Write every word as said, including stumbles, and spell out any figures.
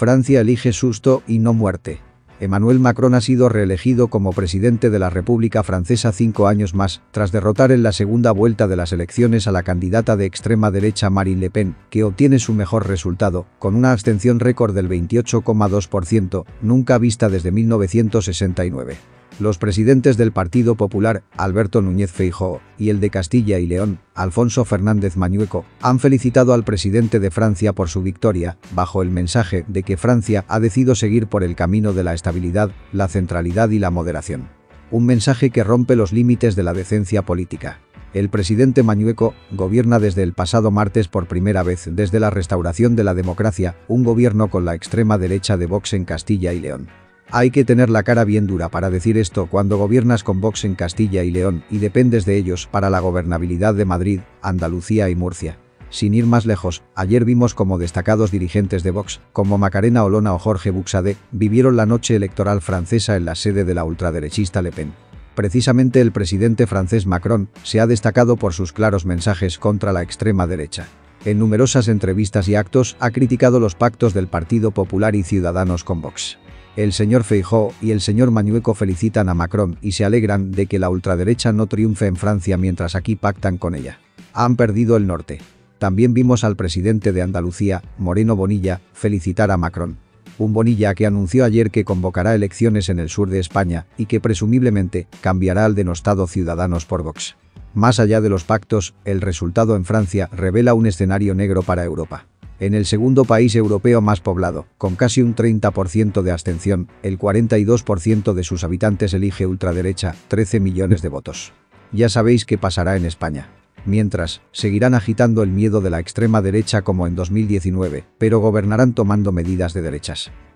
Francia elige susto y no muerte. Emmanuel Macron ha sido reelegido como presidente de la República Francesa cinco años más, tras derrotar en la segunda vuelta de las elecciones a la candidata de extrema derecha Marine Le Pen, que obtiene su mejor resultado, con una abstención récord del veintiocho coma dos por ciento, nunca vista desde mil novecientos sesenta y nueve. Los presidentes del Partido Popular, Alberto Núñez Feijóo, y el de Castilla y León, Alfonso Fernández Mañueco, han felicitado al presidente de Francia por su victoria, bajo el mensaje de que Francia ha decidido seguir por el camino de la estabilidad, la centralidad y la moderación. Un mensaje que rompe los límites de la decencia política. El presidente Mañueco gobierna desde el pasado martes por primera vez desde la restauración de la democracia, un gobierno con la extrema derecha de Vox en Castilla y León. Hay que tener la cara bien dura para decir esto cuando gobiernas con Vox en Castilla y León y dependes de ellos para la gobernabilidad de Madrid, Andalucía y Murcia. Sin ir más lejos, ayer vimos como destacados dirigentes de Vox, como Macarena Olona o Jorge Buxadé, vivieron la noche electoral francesa en la sede de la ultraderechista Le Pen. Precisamente el presidente francés Macron se ha destacado por sus claros mensajes contra la extrema derecha. En numerosas entrevistas y actos ha criticado los pactos del Partido Popular y Ciudadanos con Vox. El señor Feijóo y el señor Mañueco felicitan a Macron y se alegran de que la ultraderecha no triunfe en Francia mientras aquí pactan con ella. Han perdido el norte. También vimos al presidente de Andalucía, Moreno Bonilla, felicitar a Macron. Un Bonilla que anunció ayer que convocará elecciones en el sur de España y que presumiblemente cambiará al denostado Ciudadanos por Vox. Más allá de los pactos, el resultado en Francia revela un escenario negro para Europa. En el segundo país europeo más poblado, con casi un treinta por ciento de abstención, el cuarenta y dos por ciento de sus habitantes elige ultraderecha, trece millones de votos. Ya sabéis qué pasará en España. Mientras, seguirán agitando el miedo de la extrema derecha como en dos mil diecinueve, pero gobernarán tomando medidas de derechas.